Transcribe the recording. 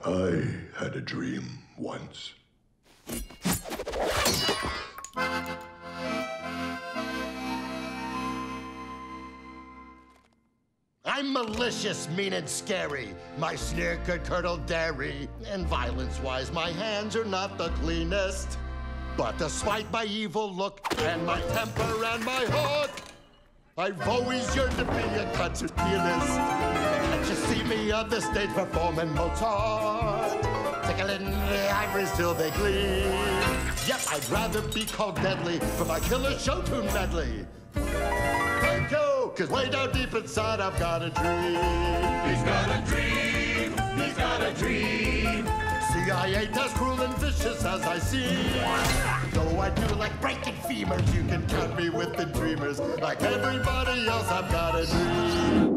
I had a dream once. I'm malicious, mean and scary. My sneer could curdle dairy. And violence-wise, my hands are not the cleanest. But despite my evil look and my temper and my hook, I've always yearned to be a concert pianist. Can't you see me on the stage performing Mozart? Tickling the ivories till they gleam. Yep, I'd rather be called Medley for my killer show tune medley. Thank you, 'cause way down deep inside I've got a dream. He's got a dream, he's got a dream. See, I ain't as cruel and vicious as I seem. Though I do like breaking femurs, you can count me with the dreamers. Like everybody else, I've got a dream.